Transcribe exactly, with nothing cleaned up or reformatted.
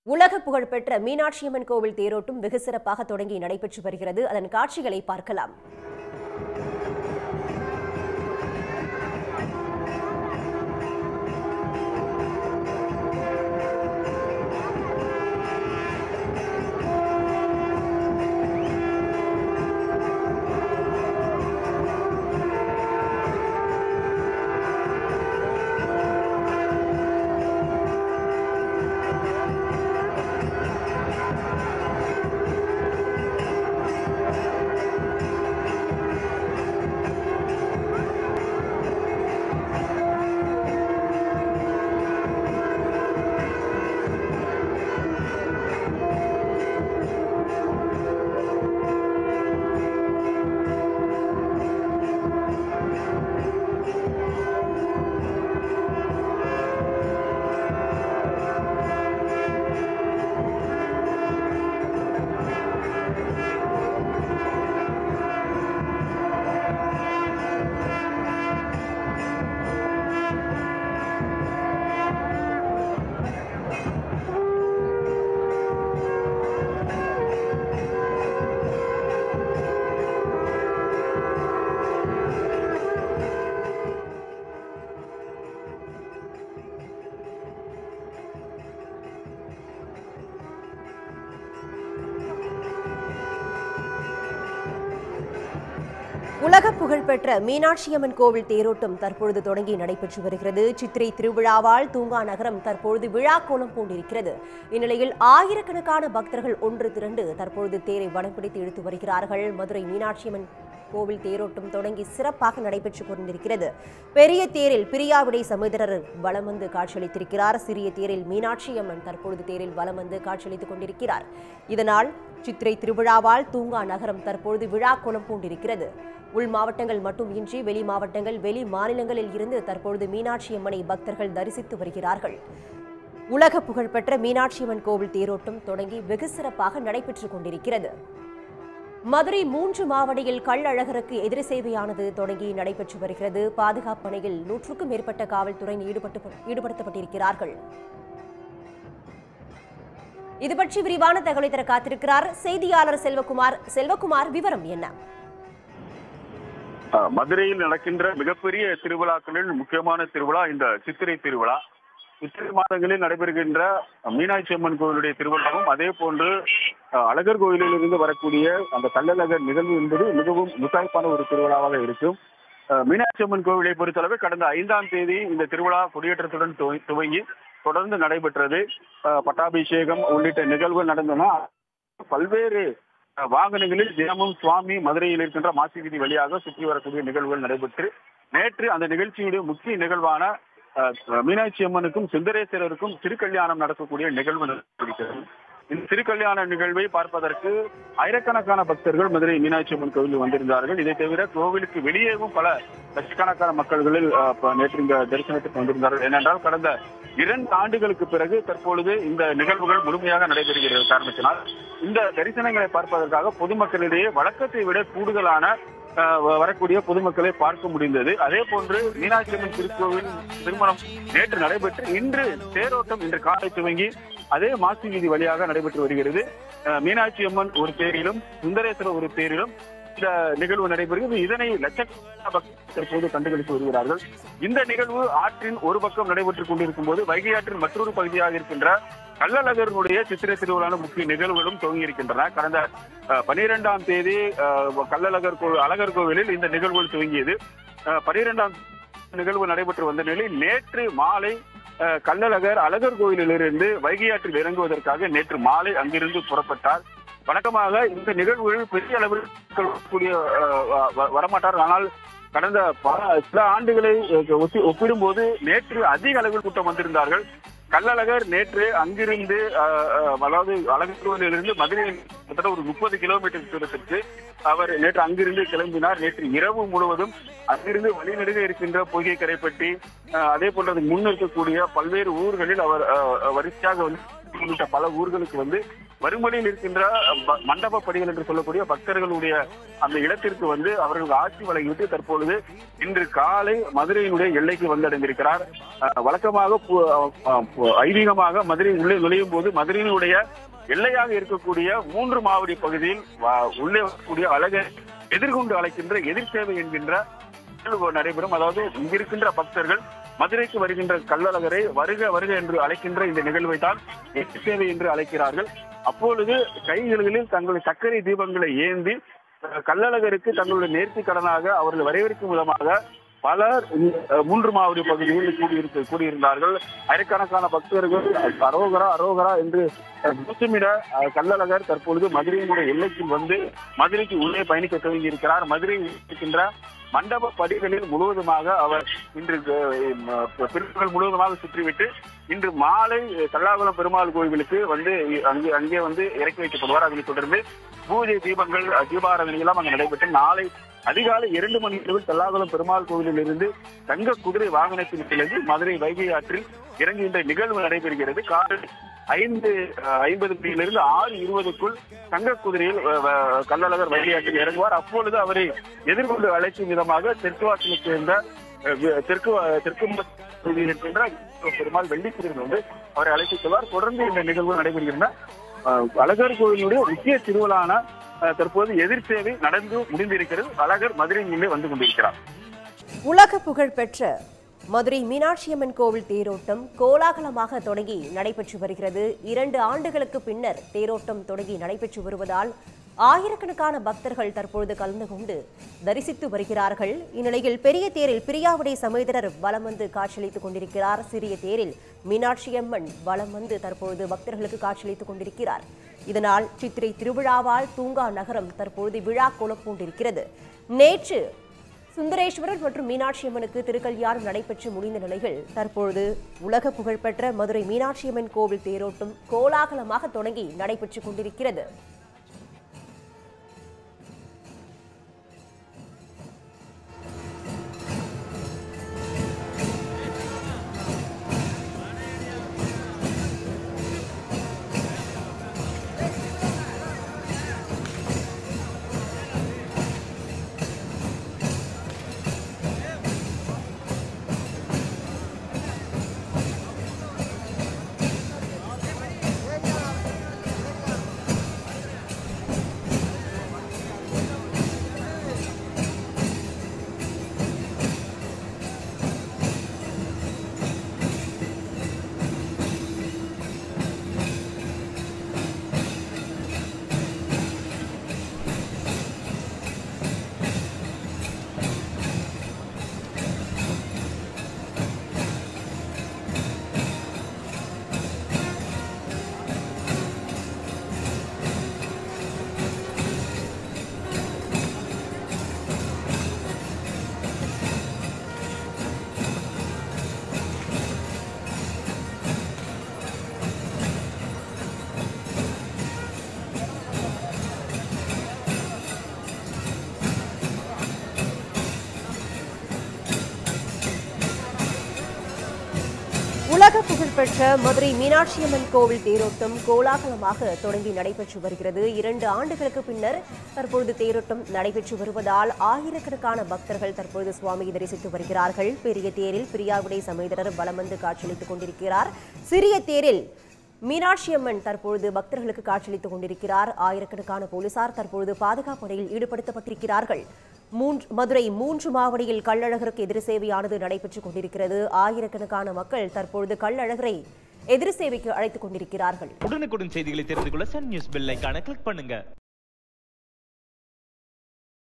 உலக புகழ்பெற்ற மீனாட்சியம்மன் கோவில் தேரோட்டம் வெகு சிறப்பாக தொடங்கி நடைபெற்று வருகிறது. அதன் காட்சிகளை பார்க்கலாம். உலக புகழ்பெற்ற மீனாட்சியம்மன் கோவில் தேரோட்டம் தற்பொழுது தொடங்கி நடைபெற்று வருகிறது. சித்திரை திருவிழாவால் தூங்கா நகரம் தற்பொழுது விழா கோலம் பூண்டிருக்கிறது. இந்நிலையில் ஆயிரக்கணக்கான பக்தர்கள் ஒன்று திரண்டு தற்பொழுது தேரை வடம் பிடித்து இழுத்து வருகிறார்கள். மதுரை மீனாட்சியம்மன் கோவில் தேரோட்டம் தொடங்கி சிறப்பாக நடைபெற்றுக் கொண்டிருக்கிறது. பெரிய தேரில் பிரியாவிடை சமுதிரர் வலம் வந்து காட்சியளித்திருக்கிறார். சிறிய தேரில் மீனாட்சியம்மன் தற்பொழுது தேரில் வலம் வந்து காட்சியளித்துக் கொண்டிருக்கிறார். இதனால் சித்திரை திருவிழாவால் தூங்கா நகரம் தற்பொழுது விழா கோலம் பூண்டிருக்கிறது. உள் மாவட்டங்கள் மட்டுமின்றி வெளி மாவட்டங்கள் வெளி மாநிலங்களில் இருந்து தற்பொழுது மீனாட்சியம்மனை பக்தர்கள் தரிசித்து வருகிறார்கள். உலக புகழ்பெற்ற மீனாட்சியம்மன் கோவில் தேரோட்டம் தொடங்கி வெகு சிறப்பாக நடைபெற்றுக் கொண்டிருக்கிறது. மதுரை மூன்று மாவடியில் கள்ளழகருக்கு எதிர் சேவையானது தொடங்கி நடைபெற்று வருகிறது. பாதுகாப்பு பணியில் நூற்றுக்கும் மேற்பட்ட காவல்துறையினர் ஈடுபட்டு ஈடுபடுத்தப்பட்டிருக்கிறார்கள். இது பற்றி விரிவான தகவலை தர காத்திருக்கிறார் செய்தியாளர் செல்வகுமார். செல்வகுமார், விவரம் என்ன? மதுரையில் நடக்கின்ற மிகப்பெரிய திருவிழாக்களில் முக்கியமான திருவிழா இந்த சித்திரை திருவிழா. சித்திரை மாதங்களில் நடைபெறுகின்ற மீனாட்சி அம்மன் கோவிலுடைய திருவிழாவும் அதே போன்று அழகர் கோயிலில் இருந்து வரக்கூடிய அந்த கள்ளழகர் நிகழ்வு என்பது மிகவும் முத்தாய்ப்பான ஒரு திருவிழாவாக இருக்கும். மீனாட்சி அம்மன் கோவிலை பொறுத்தளவு கடந்த ஐந்தாம் தேதி இந்த திருவிழா கொடியேற்றத்துடன் துவங்கி தொடர்ந்து நடைபெற்றது. பட்டாபிஷேகம் உள்ளிட்ட நிகழ்வுகள் நடந்தன. பல்வேறு வாகனங்களில் தினமும் சுவாமி மதுரையில் இருக்கின்ற மாசி வீதி வழியாக சுற்றி வரக்கூடிய நிகழ்வுகள் நடைபெற்று நேற்று அந்த நிகழ்ச்சியுடைய முக்கிய நிகழ்வான மீனாட்சி அம்மனுக்கும் சுந்தரேஸ்வரருக்கும் திருக்கல்யாணம் நடக்கக்கூடிய நிகழ்வு நடைபெறுகிறது. இந்த திருக்கல்யாண நிகழ்வை பார்ப்பதற்கு ஆயிரக்கணக்கான பக்தர்கள் மதுரை மீனாட்சி அம்மன் கோவிலில் வந்திருந்தார்கள். இதை தவிர கோவிலுக்கு வெளியேவும் பல லட்சக்கணக்கான மக்கள்களில் நேற்று இந்த தரிசனத்துக்கு வந்திருந்தார்கள். ஏனென்றால் கடந்த இரண்டு ஆண்டுகளுக்கு பிறகு தற்பொழுது இந்த நிகழ்வுகள் முழுமையாக நடைபெறுகிறது காரணத்தினால் இந்த தரிசனங்களை பார்ப்பதற்காக பொதுமக்களிடையே வழக்கத்தை விட கூடுதலான வரக்கூடிய பொதுமக்களை பார்க்க முடிந்தது. அதே போன்று மீனாட்சி அம்மன் திருக்கோவில் திருமணம் நேற்று நடைபெற்று இன்று தேரோட்டம் இன்று காலை துவங்கி அதே மாசி வீதி வழியாக நடைபெற்று வருகிறது. மீனாட்சி அம்மன் ஒரு தேரிலும் சுந்தரேஸ்வரர் ஒரு தேரிலும் இந்த நிகழ்வு நடைபெறுகிறது. இதனை லட்சக்கணக்கான பக்தர்கள் தற்போது கண்டுகளித்து வருகிறார்கள். இந்த நிகழ்வு ஆற்றின் ஒரு பக்கம் நடைபெற்றுக் கொண்டிருக்கும் போது வைகை ஆற்றின் மற்றொரு பகுதியாக இருக்கின்ற கள்ளழகருடைய சித்திரை திருவிழான முக்கிய நிகழ்வுகளும் துவங்கி இருக்கின்றன. கடந்த பனிரெண்டாம் தேதி கள்ளழகர் அழகர் கோவிலில் இந்த நிகழ்வுகள் துவங்கியது. பனிரெண்டாம் நிகழ்வு நடைபெற்று வந்த நிலையில் நேற்று மாலை கள்ளழகர் அழகர் கோயிலிலிருந்து வைகை ஆற்றில் இறங்குவதற்காக நேற்று மாலை அங்கிருந்து புறப்பட்டார். வழக்கமாக இந்த நிகழ்வுகள் பெரிய அளவில் கூடிய வரமாட்டார். ஆனால் கடந்த பல சில ஆண்டுகளை ஒப்பிடும்போது நேற்று அதிக அளவில் கூட்டம் வந்திருந்தார்கள். கள்ளழகர் நேற்று அங்கிருந்து அதாவது அழகர் கோவிலிருந்து மதுரையில் கிட்டத்தட்ட ஒரு முப்பது கிலோமீட்டர் தூரத்திற்கு அவர் நேற்று அங்கிருந்து கிளம்பினார். நேற்று இரவு முழுவதும் அங்கிருந்து வழிநெடுக இருக்கின்ற பொய்கை கரைப்பட்டி அதே போன்றது முன் இருக்கக்கூடிய பல்வேறு ஊர்களில் அவர் வரிசையாக வந்து உள்ளிட்ட பல ஊர்களுக்கு வந்து வறுமலையில் இருக்கின்ற மண்டப படிகள் என்று சொல்லக்கூடிய பக்தர்களுடைய அந்த இடத்திற்கு வந்து அவர்கள் ஆட்சி வழங்கிவிட்டு தற்பொழுது இன்று காலை மதுரையினுடைய எல்லைக்கு வந்தடைந்திருக்கிறார். வழக்கமாக ஐதீகமாக மதுரை உள்ளே நுழையும் போது மதுரையினுடைய எல்லையாக இருக்கக்கூடிய மூன்று மாவடி பகுதியில் உள்ளே வரக்கூடிய அழகை எதிர்கொண்டு அழைக்கின்ற எதிர் சேவை என்கின்ற நடைபெறும். அதாவது இங்கிருக்கின்ற பக்தர்கள் மதுரைக்கு வருகின்ற கள்ளழகரை வருக வருக என்று அழைக்கின்ற இந்த நிகழ்வை தான் எதிர் சேவை என்று அழைக்கிறார்கள். அப்பொழுது கைகளில் தங்களுடைய சர்க்கரை தீபங்களை ஏந்தி கள்ளழகருக்கு தங்களுடைய நேர்த்தி கடனாக அவர்கள் வரவேற்கும் விதமாக பலர் மூன்று மாவடி பகுதியில் கூடியிருக்க கூடியிருந்தார்கள். ஆயிரக்கணக்கான பக்தர்கள் அரோகரா அரோகரா என்று முத்துமிட கள்ளழகர் தற்பொழுது மதுரையினுடைய எல்லைக்கு வந்து மதுரைக்கு உள்ளே பயணிக்க துவங்கி இருக்கிறார். மதுரையில் இருக்கின்ற மண்டப படிகளில் முழுவதுமாக அவர் இன்று பிற்பகல் முழுவதுமாக சுற்றிவிட்டு இன்று மாலை கல்லாகுளம் பெருமாள் கோவிலுக்கு வந்து அங்கே அங்கே வந்து இறக்கி வைக்கப்படுவார். அதனைத் தொடர்ந்து பூஜை தீபங்கள் தீபாராதனை எல்லாம் அங்கு நடைபெற்று நாளை அதிகாலை இரண்டு மணி அளவில் கல்லாகுளம் பெருமாள் கோவிலில் இருந்து தங்க குதிரை வாகனத்தின் பிறகு மதுரை வைகை ஆற்றில் இறங்குகின்ற நிகழ்வு நடைபெறுகிறது. காலை ஐந்து ஐம்பது மணியிலிருந்து ஆறு இருபதுக்குள் தங்க குதிரையில் கள்ளழகர் வைகை ஆற்றில் இறங்குவார். அப்பொழுது அவரை எதிர்கொண்டு அழைக்கும் விதமாக தெற்கு வாசலை சேர்ந்த தெற்கு தெற்கு இருக்கின்ற பெருமாள் வெள்ளிக்குதிரை வந்து அவரை அழைத்து செல்வார். தொடர்ந்து இந்த நிகழ்வு நடைபெறுகின்றன. அழகர் கோவிலுடைய முக்கிய திருவிழான தற்போது எதிர் சேவை நடந்து முடிந்திருக்கிறது. அழகர் மதுரையிலே வந்து கொண்டிருக்கிறார். உலக புகழ் பெற்ற மதுரை மீனாட்சியம்மன் கோவில் தேரோட்டம் கோலாகலமாக தொடங்கி நடைபெற்று வருகிறது. இரண்டு ஆண்டுகளுக்கு பின்னர் தேரோட்டம் தொடங்கி நடைபெற்று வருவதால் ஆயிரக்கணக்கான பக்தர்கள் தற்பொழுது கலந்து கொண்டு தரிசித்து வருகிறார்கள். இந்நிலையில் பெரிய தேரில் பிரியாவுடை சமேதரர் வலம் வந்து காட்சியளித்துக் கொண்டிருக்கிறார். சிறிய தேரில் மீனாட்சியம்மன் வலம் வந்து தற்பொழுது பக்தர்களுக்கு காட்சியளித்துக் கொண்டிருக்கிறார். இதனால் சித்திரை திருவிழாவால் தூங்கா நகரம் தற்பொழுது விழா கோலம் பூண்டிருக்கிறது. நேற்று சுந்தரேஸ்வரர் மற்றும் மீனாட்சியம்மனுக்கு திருக்கல்யாணம் நடைபெற்று முடிந்த நிலையில் தற்பொழுது உலக புகழ்பெற்ற மதுரை மீனாட்சியம்மன் கோவில் தேரோட்டம் கோலாகலமாக தொடங்கி நடைபெற்றுக் கொண்டிருக்கிறது. உலக புகழ்பெற்ற மதுரை மீனாட்சியம்மன் கோவில் தேரோட்டம் கோலாகலமாக தொடங்கி நடைபெற்று வருகிறது. இரண்டு ஆண்டுகளுக்கு பின்னர் தற்பொழுது தேரோட்டம் நடைபெற்று வருவதால் ஆயிரக்கணக்கான பக்தர்கள் தற்பொழுது சுவாமியை தரிசித்து வருகிறார்கள். பெரிய தேரில் பிரியாவுடை சமேதரர் வலம் வந்து காட்சியளித்துக் கொண்டிருக்கிறார். சிறிய தேரில் மீனாட்சியம்மன் தற்பொழுது பக்தர்களுக்கு காட்சியளித்துக் கொண்டிருக்கிறார். ஆயிரக்கணக்கான போலீசார் தற்பொழுது பாதுகாப்பு பணியில் ஈடுபடுத்தப்பட்டிருக்கிறார்கள். மதுரை மூன்று மாவடியில் கள்ளழகருக்கு எதிர் சேவையானது நடைபெற்றுக் கொண்டிருக்கிறது. ஆயிரக்கணக்கான மக்கள் தற்பொழுது கள்ளழகரை எதிர் சேவைக்கு அழைத்துக் கொண்டிருக்கிறார்கள். உடனுக்குடன் செய்திகளை தெரிந்து கொள்ள சன் நியூஸ் பெல் ஐகானை கிளிக் பண்ணுங்க.